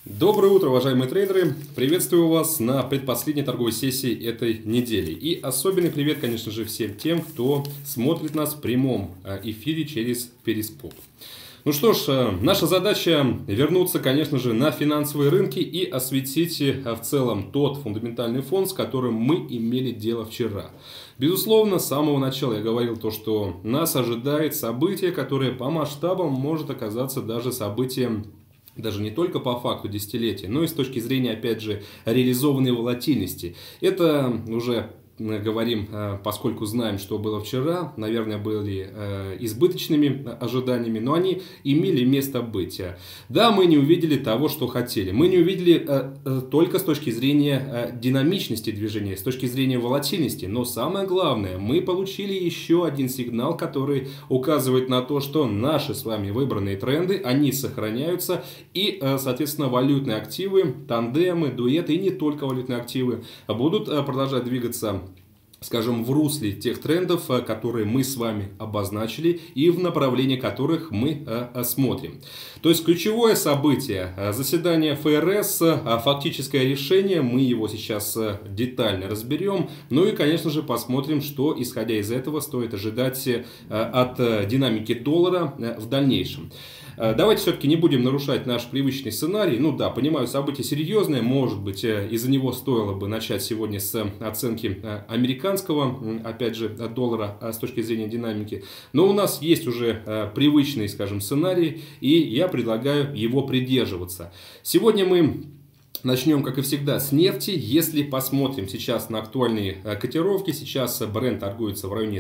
Доброе утро, уважаемые трейдеры! Приветствую вас на предпоследней торговой сессии этой недели. И особенный привет, конечно же, всем тем, кто смотрит нас в прямом эфире через Перископ. Ну что ж, наша задача вернуться, конечно же, на финансовые рынки и осветить в целом тот фундаментальный фон, с которым мы имели дело вчера. Безусловно, с самого начала я говорил то, что нас ожидает событие, которое по масштабам может оказаться даже событием, даже не только по факту десятилетия, но и с точки зрения, опять же, реализованной волатильности. Это уже говорим, поскольку знаем, что было вчера, наверное, были избыточными ожиданиями, но они имели место быть. Да, мы не увидели того, что хотели. Мы не увидели только с точки зрения динамичности движения, с точки зрения волатильности. Но самое главное, мы получили еще один сигнал, который указывает на то, что наши с вами выбранные тренды, они сохраняются. И, соответственно, валютные активы, тандемы, дуэты и не только валютные активы будут продолжать двигаться, скажем, в русле тех трендов, которые мы с вами обозначили и в направлении которых мы смотрим. То есть ключевое событие заседания ФРС, фактическое решение, мы его сейчас детально разберем. Ну и, конечно же, посмотрим, что, исходя из этого, стоит ожидать от динамики доллара в дальнейшем. Давайте все-таки не будем нарушать наш привычный сценарий. Ну да, понимаю, событие серьезное. Может быть, из-за него стоило бы начать сегодня с оценки американского, опять же, доллара с точки зрения динамики. Но у нас есть уже привычный, скажем, сценарий, и я предлагаю его придерживаться. Сегодня мы начнем, как и всегда, с нефти. Если посмотрим сейчас на актуальные котировки, сейчас Brent торгуется в районе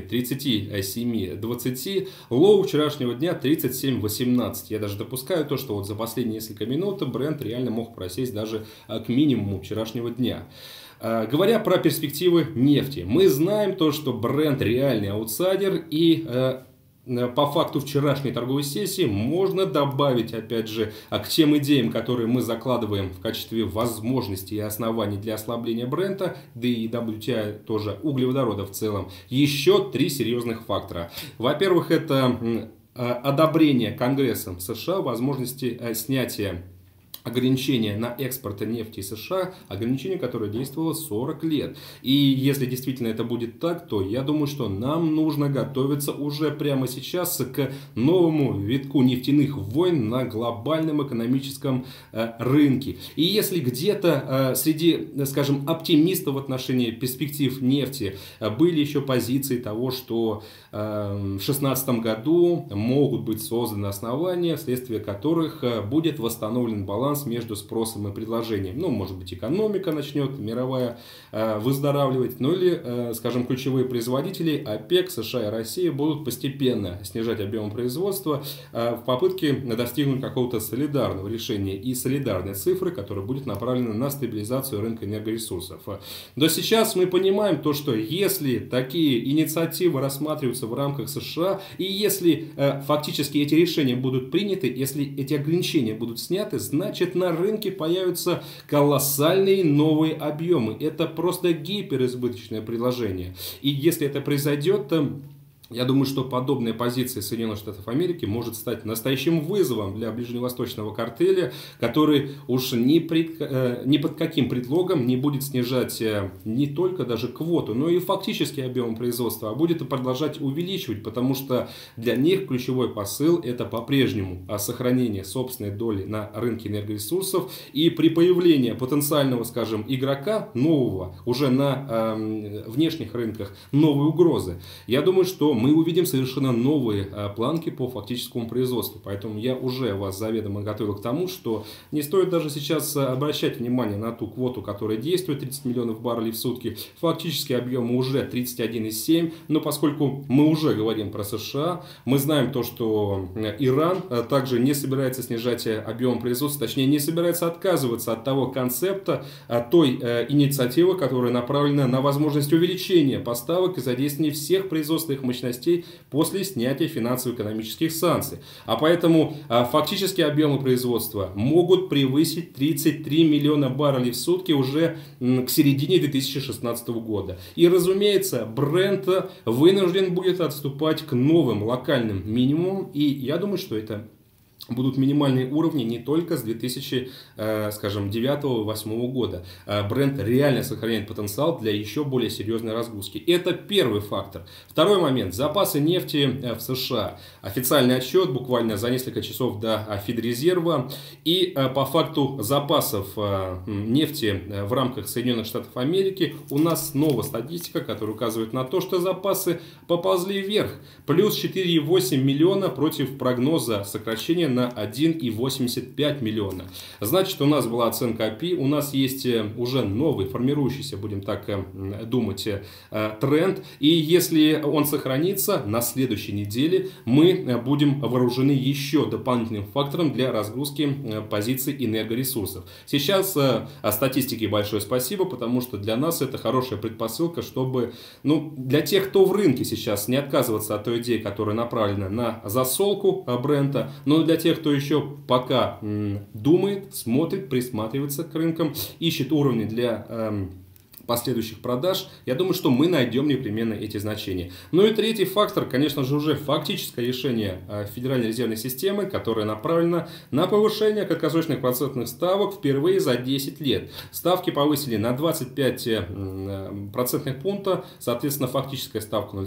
37.20, лоу вчерашнего дня 37.18. Я даже допускаю то, что вот за последние несколько минут Brent реально мог просесть даже к минимуму вчерашнего дня. Говоря про перспективы нефти, мы знаем то, что Brent реальный аутсайдер, и по факту вчерашней торговой сессии можно добавить, опять же, к тем идеям, которые мы закладываем в качестве возможностей и оснований для ослабления Брента, да и WTI тоже, углеводорода в целом, еще три серьезных фактора. Во-первых, это одобрение Конгрессом США возможности снятия ограничения на экспорт нефти из США, ограничение, которое действовало 40 лет. И если действительно это будет так, то я думаю, что нам нужно готовиться уже прямо сейчас к новому витку нефтяных войн на глобальном экономическом рынке. И если где-то среди, скажем, оптимистов в отношении перспектив нефти были еще позиции того, что в 2016 году могут быть созданы основания, вследствие которых будет восстановлен баланс между спросом и предложением. Ну, может быть, экономика начнет мировая выздоравливать, ну или, скажем, ключевые производители ОПЕК, США и Россия будут постепенно снижать объем производства в попытке достигнуть какого-то солидарного решения и солидарной цифры, которая будет направлена на стабилизацию рынка энергоресурсов. Но сейчас мы понимаем то, что если такие инициативы рассматриваются в рамках США, и если фактически эти решения будут приняты, если эти ограничения будут сняты, значит на рынке появятся колоссальные новые объемы. Это просто гиперизбыточное предложение. И если это произойдет, я думаю, что подобная позиция Соединенных Штатов Америки может стать настоящим вызовом для ближневосточного картеля, который уж ни под каким предлогом не будет снижать не только даже квоту, но и фактически объем производства, а будет продолжать увеличивать, потому что для них ключевой посыл — это по-прежнему сохранение собственной доли на рынке энергоресурсов, и при появлении потенциального, скажем, игрока нового уже на внешних рынках, новой угрозы, я думаю, что мы увидим совершенно новые планки по фактическому производству. Поэтому я уже вас заведомо готовил к тому, что не стоит даже сейчас обращать внимание на ту квоту, которая действует, 30 миллионов баррелей в сутки. Фактически объем уже 31,7. Но поскольку мы уже говорим про США, мы знаем то, что Иран также не собирается снижать объем производства, точнее не собирается отказываться от того концепта, от той инициативы, которая направлена на возможность увеличения поставок и задействования всех производственных мощностей после снятия финансово-экономических санкций. А поэтому фактически объемы производства могут превысить 33 миллиона баррелей в сутки уже к середине 2016 года. И, разумеется, Brent вынужден будет отступать к новым локальным минимумам. И я думаю, что это будут минимальные уровни не только с 2009-2008 года. Бренд реально сохраняет потенциал для еще более серьезной разгрузки. Это первый фактор. Второй момент. Запасы нефти в США. Официальный отчет буквально за несколько часов до Федрезерва. И по факту запасов нефти в рамках Соединенных Штатов Америки у нас снова статистика, которая указывает на то, что запасы поползли вверх. Плюс 4,8 миллиона против прогноза сокращения на 1,85 миллиона. Значит, у нас была оценка API, у нас есть уже новый формирующийся, будем так думать, тренд. И если он сохранится, на следующей неделе мы будем вооружены еще дополнительным фактором для разгрузки позиций энергоресурсов. Сейчас статистике большое спасибо, потому что для нас это хорошая предпосылка, чтобы, для тех, кто в рынке сейчас, не отказываться от той идеи, которая направлена на засолку бренда, но для тех, кто еще пока думает, смотрит, присматривается к рынкам, ищет уровни для последующих продаж, я думаю, что мы найдем непременно эти значения. Ну и третий фактор, конечно же, уже фактическое решение Федеральной резервной системы, которое направлено на повышение краткосрочных процентных ставок впервые за 10 лет. Ставки повысили на 25 процентных пункта, соответственно, фактическая ставка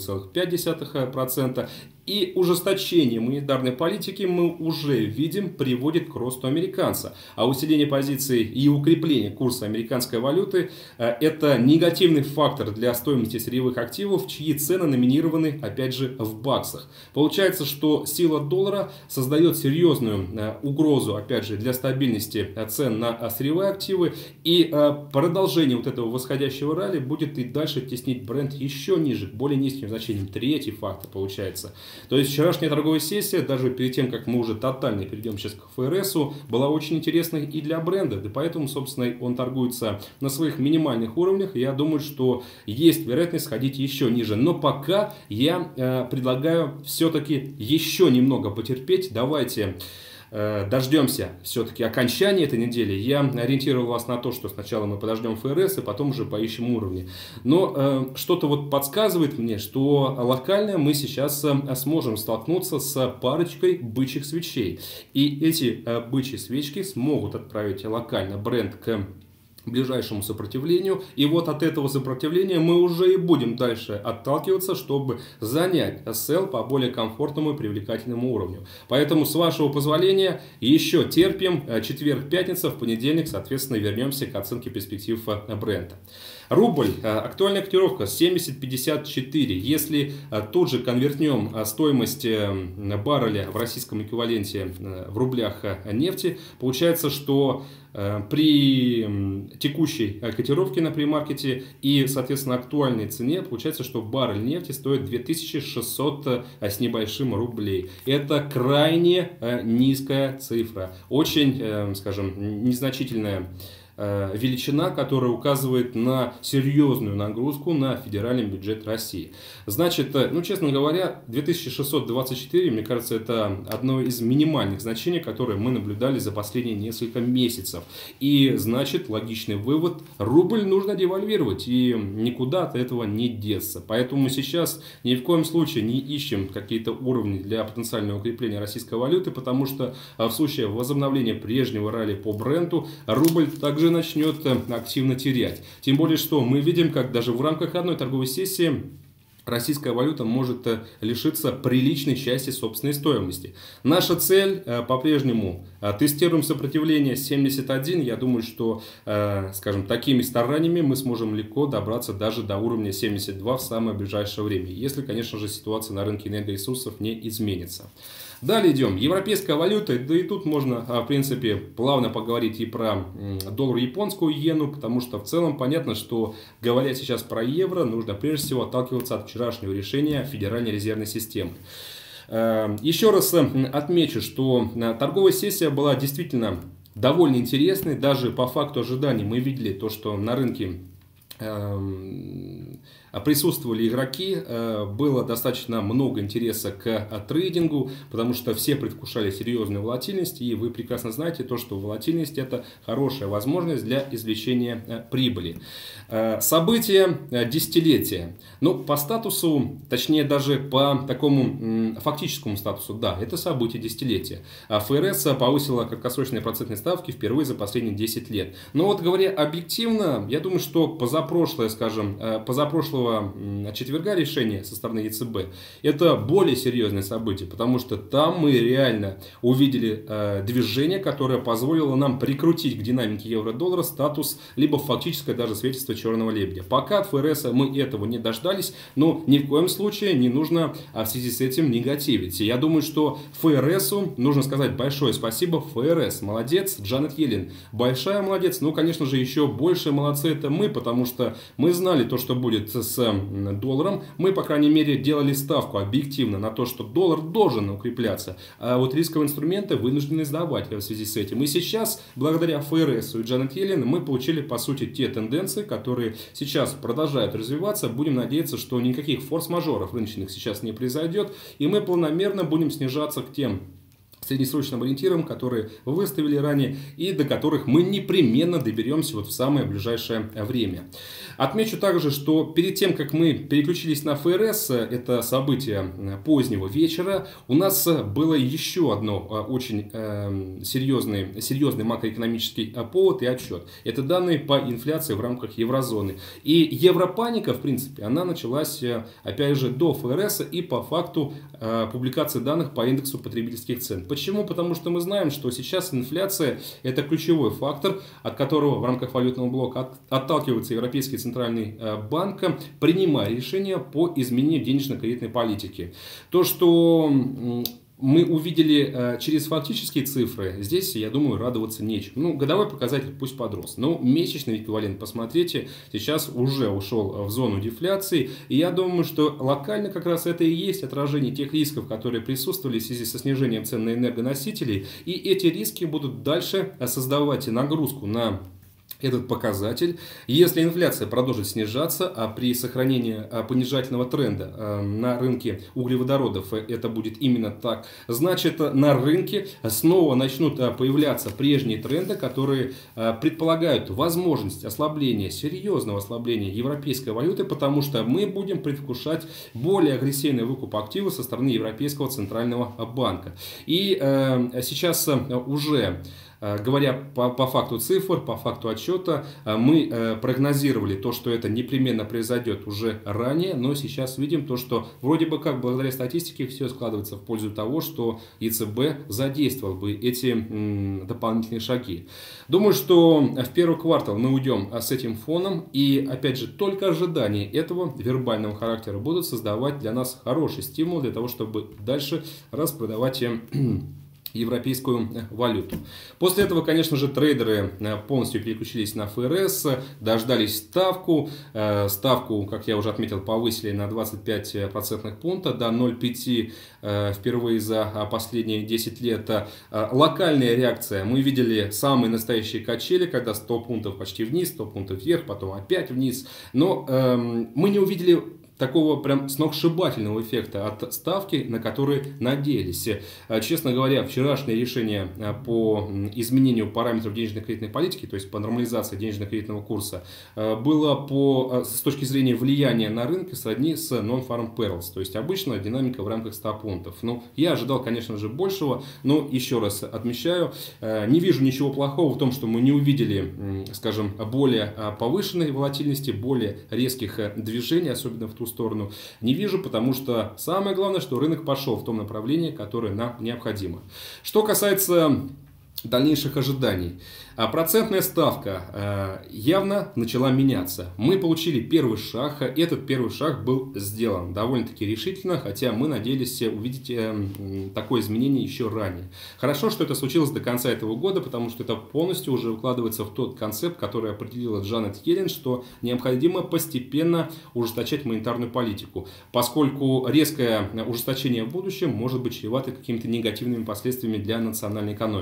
0,5%. И ужесточение монетарной политики мы уже видим приводит к росту американца. А усиление позиций и укрепление курса американской валюты – это негативный фактор для стоимости сырьевых активов, чьи цены номинированы, опять же, в баксах. Получается, что сила доллара создает серьезную угрозу, опять же, для стабильности цен на сырьевые активы. И продолжение вот этого восходящего ралли будет и дальше теснить бренд еще ниже, к более низким значениям. Третий фактор получается. То есть вчерашняя торговая сессия, даже перед тем, как мы уже тотально перейдем сейчас к ФРСу, была очень интересной и для бренда. И поэтому, собственно, он торгуется на своих минимальных уровнях. Я думаю, что есть вероятность сходить еще ниже. Но пока я предлагаю все-таки еще немного потерпеть. Давайте дождемся все-таки окончания этой недели. Я ориентировал вас на то, что сначала мы подождем ФРС, и потом уже поищем уровни. Но что-то вот подсказывает мне, что локально мы сейчас сможем столкнуться с парочкой бычьих свечей. И эти бычьи свечки смогут отправить локально бренд к ближайшему сопротивлению. И вот от этого сопротивления мы уже и будем дальше отталкиваться, чтобы занять sell по более комфортному и привлекательному уровню. Поэтому, с вашего позволения, еще терпим. Четверг, пятница, в понедельник, соответственно, вернемся к оценке перспектив бренда. Рубль, актуальная котировка 70.54. Если тут же конвертнем стоимость барреля в российском эквиваленте в рублях нефти, получается, что при текущей котировке на премаркете и, соответственно, актуальной цене, получается, что баррель нефти стоит 2600 с небольшим рублей. Это крайне низкая цифра, очень, скажем, незначительная величина, которая указывает на серьезную нагрузку на федеральный бюджет России. Значит, честно говоря, 2624, мне кажется, это одно из минимальных значений, которые мы наблюдали за последние несколько месяцев. И значит, логичный вывод, рубль нужно девальвировать, и никуда от этого не деться. Поэтому мы сейчас ни в коем случае не ищем какие-то уровни для потенциального укрепления российской валюты, потому что в случае возобновления прежнего ралли по бренду, рубль также начнет активно терять. Тем более, что мы видим, как даже в рамках одной торговой сессии российская валюта может лишиться приличной части собственной стоимости. Наша цель по-прежнему тестируем сопротивление 71. Я думаю, что, скажем, такими стараниями мы сможем легко добраться даже до уровня 72 в самое ближайшее время. Если, конечно же, ситуация на рынке энергоресурсов не изменится. Далее идем. Европейская валюта. Да и тут можно, в принципе, плавно поговорить и про доллар, японскую иену, потому что в целом понятно, что, говоря сейчас про евро, нужно прежде всего отталкиваться от вчерашнего решения Федеральной резервной системы. Еще раз отмечу, что торговая сессия была действительно довольно интересной. Даже по факту ожиданий мы видели то, что на рынке Присутствовали игроки, было достаточно много интереса к трейдингу, потому что все предвкушали серьезную волатильность, и вы прекрасно знаете то, что волатильность – это хорошая возможность для извлечения прибыли. События десятилетия. Ну, по статусу, точнее даже по такому фактическому статусу, да, это событие десятилетия. ФРС повысила краткосрочные процентные ставки впервые за последние 10 лет. Но вот говоря объективно, я думаю, что позапрошлого четверга решение со стороны ЕЦБ это более серьезное событие, потому что там мы реально увидели движение, которое позволило нам прикрутить к динамике евро-доллара статус либо фактическое даже свидетельство черного лебедя. Пока от ФРС мы этого не дождались, но ни в коем случае не нужно в связи с этим негативить. Я думаю, что ФРСу нужно сказать большое спасибо. ФРС молодец, Джанет Йеллен большая молодец, ну конечно же еще больше молодцы это мы, потому что мы знали то, что будет с долларом. Мы, по крайней мере, делали ставку объективно на то, что доллар должен укрепляться, а вот рисковые инструменты вынуждены сдавать в связи с этим. И сейчас, благодаря ФРС и Джанет Йеллен, мы получили, по сути, те тенденции, которые сейчас продолжают развиваться. Будем надеяться, что никаких форс-мажоров рыночных сейчас не произойдет, и мы планомерно будем снижаться к тем среднесрочным ориентирам, которые вы выставили ранее и до которых мы непременно доберемся вот в самое ближайшее время. Отмечу также, что перед тем, как мы переключились на ФРС, это событие позднего вечера, у нас было еще одно очень серьезный макроэкономический повод и отчет. Это данные по инфляции в рамках еврозоны. И европаника, в принципе, она началась, опять же, до ФРС и по факту публикации данных по индексу потребительских цен. Почему? Потому что мы знаем, что сейчас инфляция – это ключевой фактор, от которого в рамках валютного блока отталкивается Европейский центральный банк, принимая решения по изменению денежно-кредитной политики. То, что мы увидели через фактические цифры, здесь, я думаю, радоваться нечем. Ну, годовой показатель пусть подрос, но месячный эквивалент, посмотрите, сейчас уже ушел в зону дефляции. И я думаю, что локально как раз это и есть отражение тех рисков, которые присутствовали в связи со снижением цен на энергоносители. И эти риски будут дальше создавать нагрузку на этот показатель. Если инфляция продолжит снижаться, а при сохранении понижательного тренда на рынке углеводородов это будет именно так, значит на рынке снова начнут появляться прежние тренды, которые предполагают возможность ослабления, серьезного ослабления европейской валюты, потому что мы будем предвкушать более агрессивный выкуп активов со стороны Европейского центрального банка. И сейчас уже говоря по факту цифр, по факту отчета, мы прогнозировали то, что это непременно произойдет уже ранее, но сейчас видим то, что вроде бы как благодаря статистике все складывается в пользу того, что ЕЦБ задействовал бы эти дополнительные шаги. Думаю, что в первый квартал мы уйдем с этим фоном, и опять же только ожидания этого вербального характера будут создавать для нас хороший стимул для того, чтобы дальше распродавать европейскую валюту. После этого, конечно же, трейдеры полностью переключились на ФРС, дождались ставку. Ставку, как я уже отметил, повысили на 25 процентных пунктов до 0,5 впервые за последние 10 лет. Локальная реакция. Мы видели самые настоящие качели, когда 100 пунктов почти вниз, 100 пунктов вверх, потом опять вниз. Но мы не увидели такого прям сногсшибательного эффекта от ставки, на который надеялись. Честно говоря, вчерашнее решение по изменению параметров денежно-кредитной политики, то есть по нормализации денежно-кредитного курса, было с точки зрения влияния на рынок сродни с non-farm payrolls, то есть обычная динамика в рамках 100 пунктов. Ну, я ожидал, конечно же, большего, но еще раз отмечаю, не вижу ничего плохого в том, что мы не увидели, скажем, более повышенной волатильности, более резких движений, особенно в ту сторону, не вижу, потому что самое главное, что рынок пошел в том направлении, которое нам необходимо. Что касается дальнейших ожиданий. Процентная ставка явно начала меняться. Мы получили первый шаг. Этот первый шаг был сделан довольно-таки решительно, хотя мы надеялись увидеть такое изменение еще ранее. Хорошо, что это случилось до конца этого года, потому что это полностью уже укладывается в тот концепт, который определила Джанет Йеллен, что необходимо постепенно ужесточать монетарную политику, поскольку резкое ужесточение в будущем может быть чревато какими-то негативными последствиями для национальной экономики.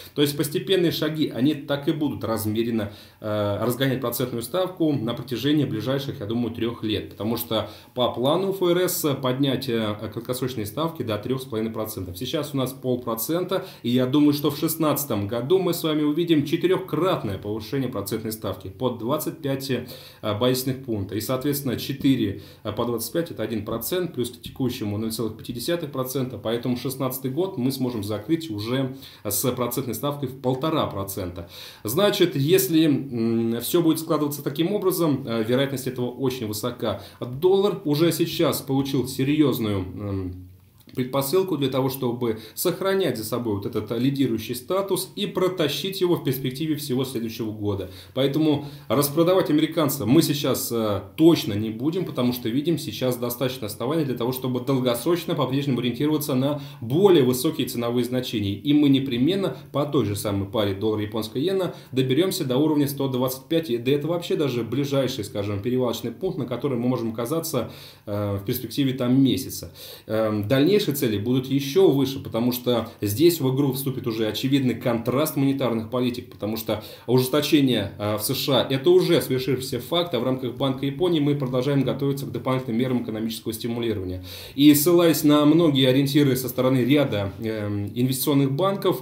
То есть постепенные шаги, они так и будут размеренно разгонять процентную ставку на протяжении ближайших, я думаю, 3 лет. Потому что по плану ФРС поднять краткосрочные ставки до 3,5%. Сейчас у нас 0,5%, и я думаю, что в 2016 году мы с вами увидим 4-кратное повышение процентной ставки под 25 базисных пунктов. И, соответственно, 4 по 25 это 1%, плюс к текущему 0,5%. Поэтому 2016 год мы сможем закрыть уже с процентной ставкой в 1,5%. Значит, если все будет складываться таким образом, вероятность этого очень высока. Доллар уже сейчас получил серьезную предпосылку для того, чтобы сохранять за собой вот этот лидирующий статус и протащить его в перспективе всего следующего года. Поэтому распродавать американцев мы сейчас точно не будем, потому что видим сейчас достаточно оснований для того, чтобы долгосрочно по-прежнему ориентироваться на более высокие ценовые значения. И мы непременно по той же самой паре доллар-японская иена доберемся до уровня 125. И да это вообще даже ближайший, скажем, перевалочный пункт, на который мы можем оказаться в перспективе там месяца. Дальнейшие цели будут еще выше, потому что здесь в игру вступит уже очевидный контраст монетарных политик, потому что ужесточение в США это уже свершившийся факт, а в рамках Банка Японии мы продолжаем готовиться к дополнительным мерам экономического стимулирования. И ссылаясь на многие ориентиры со стороны ряда инвестиционных банков,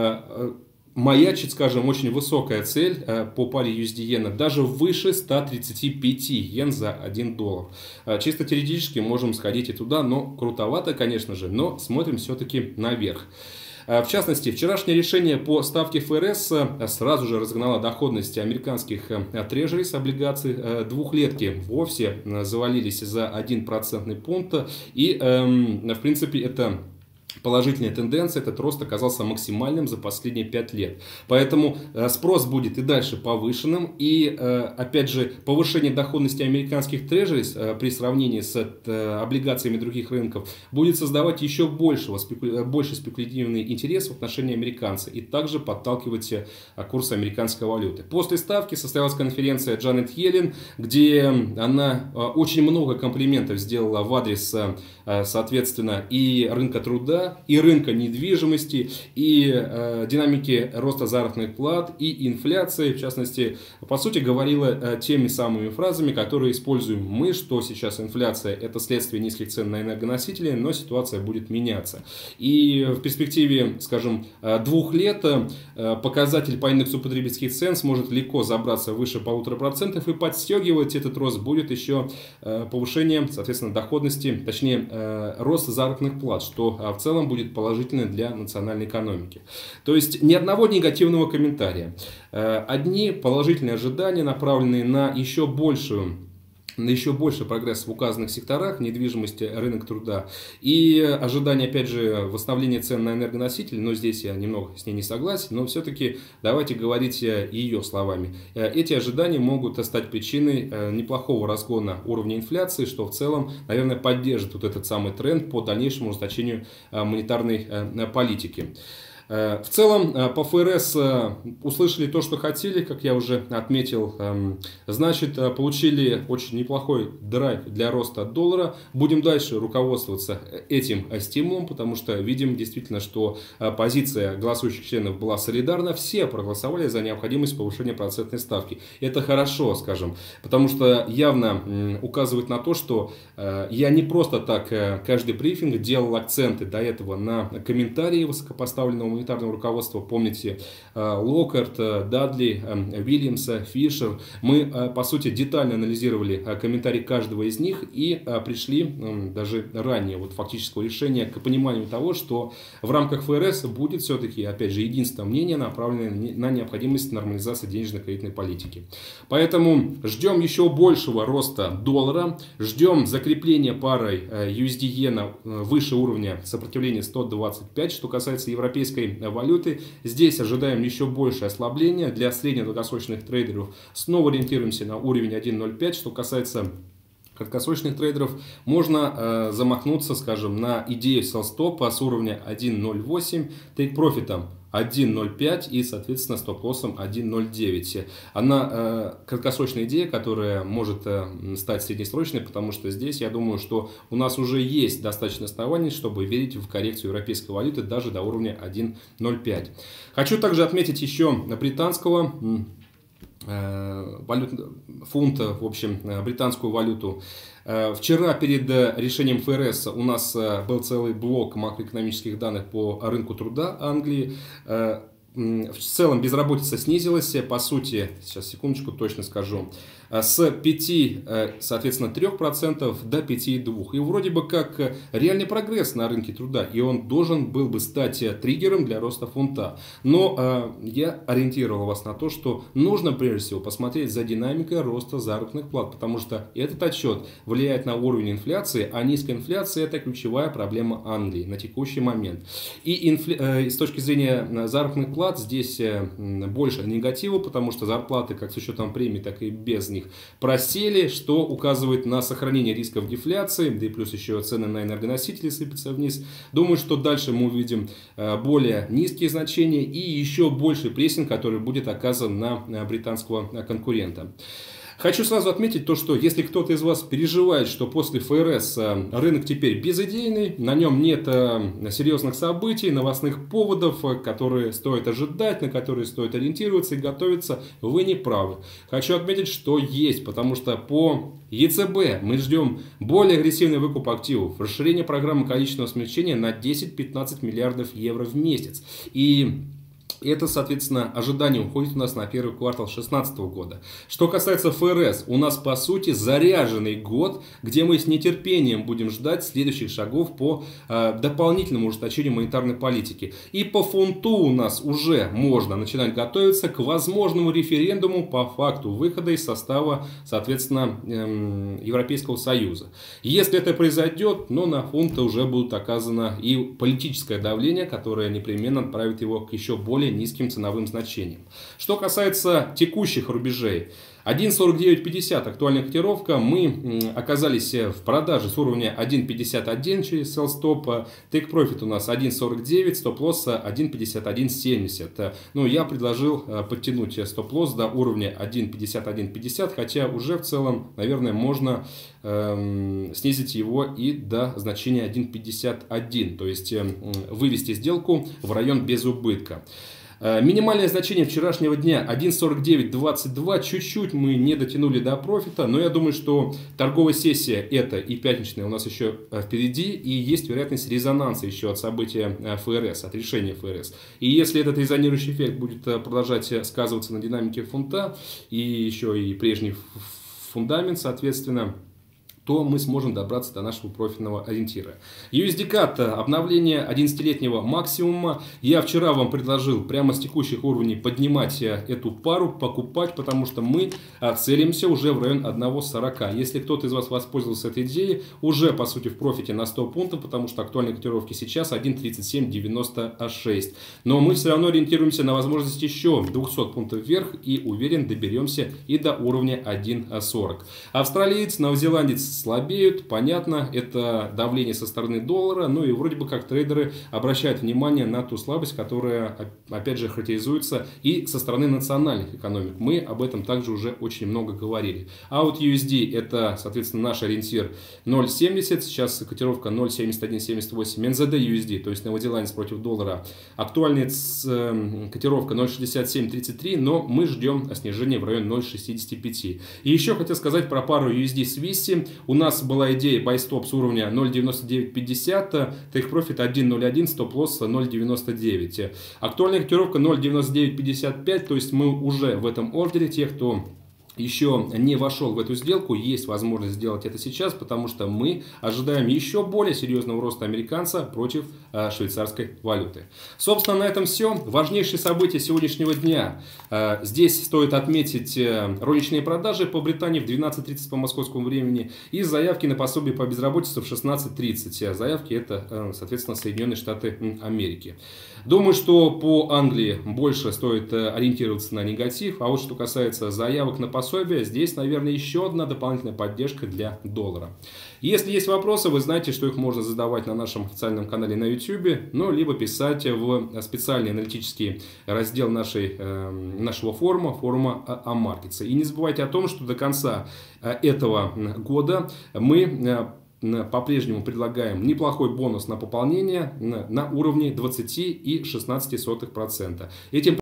маячит, скажем, очень высокая цель по паре USD-иена, даже выше 135 йен за 1 доллар. Чисто теоретически можем сходить и туда, но крутовато, конечно же, но смотрим все-таки наверх. В частности, вчерашнее решение по ставке ФРС сразу же разогнало доходности американских трежерис, облигаций. Двухлетки вовсе завалились за 1% пункт. И, в принципе, это положительная тенденция, этот рост оказался максимальным за последние 5 лет. Поэтому спрос будет и дальше повышенным. И опять же, повышение доходности американских трежерис при сравнении с облигациями других рынков будет создавать еще больше спекулятивный интерес в отношении американцев и также подталкивать курс американской валюты. После ставки состоялась конференция Джанет Йеллен, где она очень много комплиментов сделала в адрес, соответственно, и рынка труда, и рынка недвижимости, и динамики роста заработных плат, и инфляции. В частности, по сути, говорила теми самыми фразами, которые используем мы, что сейчас инфляция – это следствие низких цен на энергоносители, но ситуация будет меняться. И в перспективе, скажем, 2 лет показатель по индексу потребительских цен сможет легко забраться выше 1,5%, и подстегивать этот рост будет еще повышение, соответственно, доходности, точнее, рост заработных плат, что в целом будет положительно для национальной экономики. То есть ни одного негативного комментария. Одни положительные ожидания, направленные на еще больший прогресс в указанных секторах, недвижимости, рынок труда, и ожидание, опять же, восстановления цен на энергоносители, но здесь я немного с ней не согласен, но все-таки давайте говорить ее словами. Эти ожидания могут стать причиной неплохого разгона уровня инфляции, что в целом, наверное, поддержит вот этот самый тренд по дальнейшему ужесточению монетарной политики. В целом, по ФРС услышали то, что хотели, как я уже отметил. Значит, получили очень неплохой драйв для роста доллара. Будем дальше руководствоваться этим стимулом, потому что видим действительно, что позиция голосующих членов была солидарна. Все проголосовали за необходимость повышения процентной ставки. Это хорошо, скажем, потому что явно указывает на то, что я не просто так каждый брифинг делал акценты до этого на комментарии высокопоставленного монетарного руководства. Помните Локкарт, Дадли, Уильямса, Фишер. Мы, по сути, детально анализировали комментарии каждого из них и пришли даже ранее вот фактического решения к пониманию того, что в рамках ФРС будет все-таки, опять же, единственное мнение, направленное на необходимость нормализации денежно-кредитной политики. Поэтому ждем еще большего роста доллара, ждем закрепления парой USD-иена выше уровня сопротивления 125, что касается европейской валюты. Здесь ожидаем еще большее ослабление. Для средне-долгосрочных трейдеров снова ориентируемся на уровень 1.05. Что касается краткосрочных трейдеров, можно замахнуться, скажем, на идею sell-stop с уровня 1.08, take-профитом 1.05 и, соответственно, стоп-лоссом 1.09. Она краткосрочная идея, которая может стать среднесрочной, потому что здесь, я думаю, что у нас уже есть достаточно оснований, чтобы верить в коррекцию европейской валюты даже до уровня 1.05. Хочу также отметить еще британского фунта, в общем, британскую валюту. Вчера перед решением ФРС у нас был целый блок макроэкономических данных по рынку труда Англии. В целом безработица снизилась, по сути, сейчас секундочку точно скажу, с 5, соответственно, 3% до 5,2%. И вроде бы как реальный прогресс на рынке труда, и он должен был бы стать триггером для роста фунта. Но я ориентировал вас на то, что нужно прежде всего посмотреть за динамикой роста заработных плат, потому что этот отчет влияет на уровень инфляции, а низкая инфляция – это ключевая проблема Англии на текущий момент. И с точки зрения заработных плат здесь больше негатива, потому что зарплаты как с учетом премий, так и без них просели, что указывает на сохранение рисков дефляции, да и плюс еще цены на энергоносители сыпятся вниз. Думаю, что дальше мы увидим более низкие значения и еще больший прессинг, который будет оказан на британского конкурента. Хочу сразу отметить то, что если кто-то из вас переживает, что после ФРС рынок теперь безидейный, на нем нет серьезных событий, новостных поводов, которые стоит ожидать, на которые стоит ориентироваться и готовиться, вы не правы. Хочу отметить, что есть, потому что по ЕЦБ мы ждем более агрессивный выкуп активов, расширение программы количественного смягчения на 10-15 миллиардов евро в месяц. И это, соответственно, ожидание уходит у нас на первый квартал 2016 года. Что касается ФРС, у нас, по сути, заряженный год, где мы с нетерпением будем ждать следующих шагов по дополнительному ужесточению монетарной политики. И по фунту у нас уже можно начинать готовиться к возможному референдуму по факту выхода из состава, соответственно, Европейского Союза. Если это произойдет, но на фунт уже будет оказано и политическое давление, которое непременно отправит его к еще более низким ценовым значениям. Что касается текущих рубежей, 1.4950 актуальная котировка, мы оказались в продаже с уровня 1.51 через sell stop, take profit у нас 1.49, стоп-лосс 1.5170. Ну, я предложил подтянуть стоп-лосс до уровня 1.5150, хотя уже в целом, наверное, можно снизить его и до значения 1.51, то есть вывести сделку в район без убытка. Минимальное значение вчерашнего дня 1.4922, чуть-чуть мы не дотянули до профита, но я думаю, что торговая сессия эта и пятничная у нас еще впереди, и есть вероятность резонанса еще от события ФРС, от решения ФРС. И если этот резонирующий эффект будет продолжать сказываться на динамике фунта, и еще и прежний фундамент, соответственно, то мы сможем добраться до нашего профильного ориентира. USD-CAD, обновление 11-летнего максимума. Я вчера вам предложил прямо с текущих уровней поднимать эту пару, покупать, потому что мы целимся уже в район 1.40. Если кто-то из вас воспользовался этой идеей, уже по сути в профите на 100 пунктов, потому что актуальные котировки сейчас 1.3796. Но мы все равно ориентируемся на возможность еще 200 пунктов вверх и уверен доберемся и до уровня 1.40. Австралиец, новозеландец слабеют, понятно, это давление со стороны доллара, ну и вроде бы как трейдеры обращают внимание на ту слабость, которая, опять же, характеризуется и со стороны национальных экономик. Мы об этом также уже очень много говорили. А вот USD это, соответственно, наш ориентир 0.70, сейчас котировка 0.7178, NZD USD, то есть новозеландец против доллара, актуальная котировка 0.6733, но мы ждем снижения в район 0.65. И еще хотел сказать про пару USD Swiss. У нас была идея buy-stop с уровня 0.9950, take profit 1.01, стоп-лосс 0.99. Актуальная котировка 0.9955, то есть мы уже в этом ордере. Тех, кто еще не вошел в эту сделку, есть возможность сделать это сейчас, потому что мы ожидаем еще более серьезного роста американца против швейцарской валюты. Собственно, на этом все. Важнейшие события сегодняшнего дня. Здесь стоит отметить розничные продажи по Британии в 12:30 по московскому времени и заявки на пособие по безработице в 16:30. Заявки это, соответственно, Соединенные Штаты Америки. Думаю, что по Англии больше стоит ориентироваться на негатив, а вот что касается заявок на пособие пособие, здесь, наверное, еще одна дополнительная поддержка для доллара. Если есть вопросы, вы знаете, что их можно задавать на нашем официальном канале на YouTube, ну, либо писать в специальный аналитический раздел нашего форума Амаркетса. И не забывайте о том, что до конца этого года мы по-прежнему предлагаем неплохой бонус на пополнение на уровне 20,16%. Этим